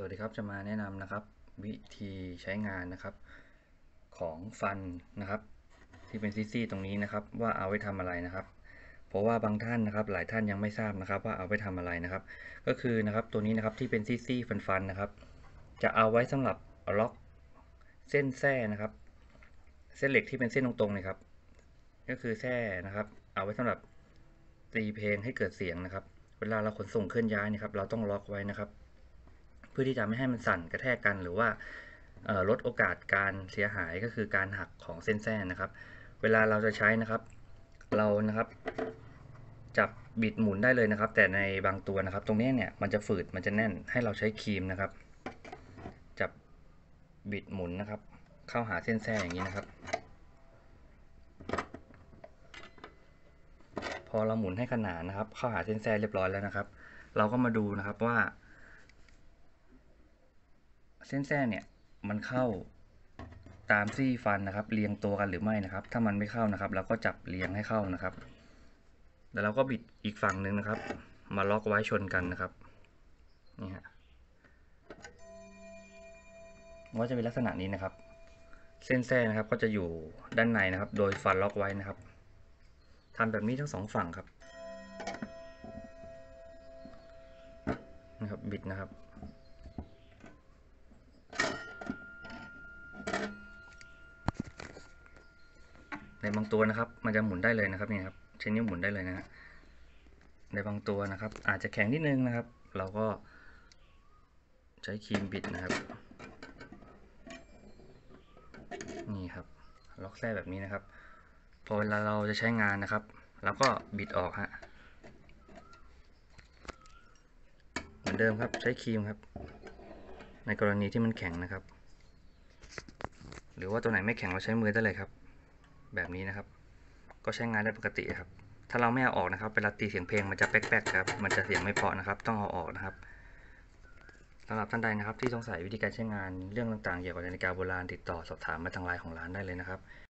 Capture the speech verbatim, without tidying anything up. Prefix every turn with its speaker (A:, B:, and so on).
A: วัสดีครับจะมาแนะนำนะครับวิธีใช้งานนะครับของฟันนะครับที่เป็นซี่ๆตรงนี้นะครับว่าเอาไว้ทำอะไรนะครับเพราะว่าบางท่านนะครับหลายท่านยังไม่ทราบนะครับว่าเอาไว้ทำอะไรนะครับก็คือนะครับตัวนี้นะครับที่เป็นซี่ๆฟันๆนะครับจะเอาไว้สำหรับล็อกเส้นแส้นะครับเส้นเหล็กที่เป็นเส้นตรงๆเลยครับก็คือแส้นะครับเอาไว้สำหรับตีเพลงให้เกิดเสียงนะครับเวลาเราขนส่งเคลื่อนย้ายนะครับเราต้องล็อกไว้นะครับเพื่อที่จะไม่ให้มันสั่นกระแทกกันหรือว่าลดโอกาสการเสียหายก็คือการหักของเส้นแส้นะครับเวลาเราจะใช้นะครับเรานะครับจับบิดหมุนได้เลยนะครับแต่ในบางตัวนะครับตรงนี้เนี่ยมันจะฝืดมันจะแน่นให้เราใช้ครีมนะครับจับบิดหมุนนะครับเข้าหาเส้นแส้อย่างนี้นะครับพอเราหมุนให้ขนานนะครับเข้าหาเส้นแส้เรียบร้อยแล้วนะครับเราก็มาดูนะครับว่าเส้นแส้เนี่ยมันเข้าตามซี่ฟันนะครับเรียงตัวกันหรือไม่นะครับถ้ามันไม่เข้านะครับเราก็จับเรียงให้เข้านะครับแล้วเราก็บิดอีกฝั่งหนึ่งนะครับมาล็อกไว้ชนกันนะครับนี่ฮะว่าจะเป็นลักษณะนี้นะครับเส้นแส้นะครับก็จะอยู่ด้านในนะครับโดยฟันล็อกไว้นะครับทำแบบนี้ทั้งสองฝั่งครับนะครับบิดนะครับในบางตัวนะครับมันจะหมุนได้เลยนะครับนี่ครับใช้นิ้วหมุนได้เลยนะฮะในบางตัวนะครับอาจจะแข็งนิดนึงนะครับเราก็ใช้ครีมบิดนะครับนี่ครับล็อกแส้แบบนี้นะครับพอเวลาเราจะใช้งานนะครับแล้วก็บิดออกฮะเหมือนเดิมครับใช้ครีมครับในกรณีที่มันแข็งนะครับหรือว่าตัวไหนไม่แข็งเราใช้มือได้เลยครับแบบนี้นะครับก็ใช้งานได้ปกติครับถ้าเราไม่เอาออกนะครับเวลาตีเสียงเพลงมันจะแป๊กๆครับมันจะเสียงไม่เพราะนะครับต้องเอาออกนะครับสำหรับท่านใดนะครับที่สงสัยวิธีการใช้งานเรื่องต่างๆเกี่ยวกับนาฬิกาโบราณติดต่อสอบถามมาทางไลน์ของร้านได้เลยนะครับ